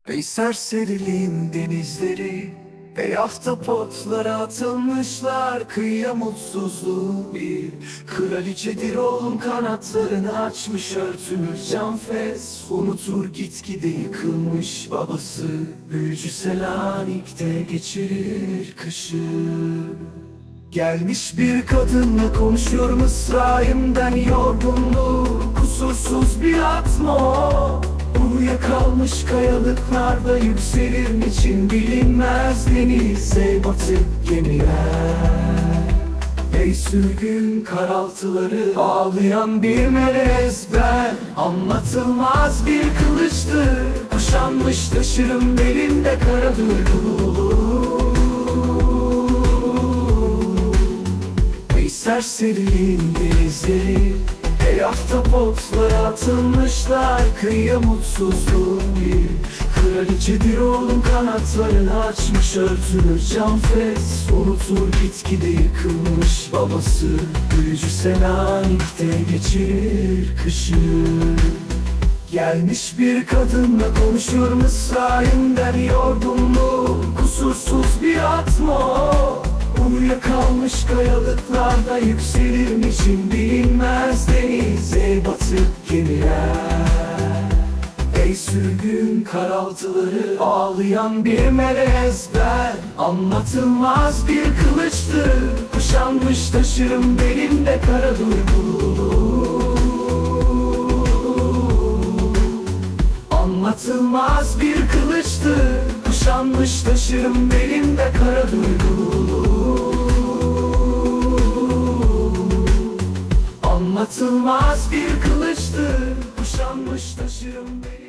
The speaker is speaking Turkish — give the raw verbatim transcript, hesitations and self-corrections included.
Ey serseriliğin denizleri, ey ahtapotlara atılmışlar kıyıya mutsuzluğu bir kraliçedir oğlum, kanatlarını açmış örtülür canfes. Unutur gitgide yıkılmış babası, büyücü Selanik'te geçirir kışı. Gelmiş bir kadınla konuşuyor Mısra'yımdan yorgunluğu, kusursuz bir atmo. Uyuyakalmış kayalıklarda yükselir niçin bilinmez denize batıp gemiler. Ey sürgün karaltıları, ağlayan bir melez ben, anlatılmaz bir kılıçtır kuşanmış taşırım belinde kara duygu. Ey serseriliğin denizleri, ey ahtapotlara atılmışlar kıyıya mutsuzluğun bir kraliçedir oğlum, kanatlarını açmış örtülür canfes. Unutur gitgide yıkılmış babası, büyücü Selanik'te geçirir kışı. Gelmiş bir kadınla konuşuyor Mısra'yımdan yorgunluğu, kusursuz bir atmo. Uyuyakalmış kayalıklarda yükselir niçin bilinmez denize batıp gemiler. Ey sürgün karaltıları, ağlayan bir melez ben, anlatılmaz bir kılıçtır kuşanmış taşırım belimde kara duygu. Anlatılmaz bir kılıçtır kuşanmış taşırım belimde kara duygu. Anlatılmaz bir kılıçtır kuşanmış taşırım belimde.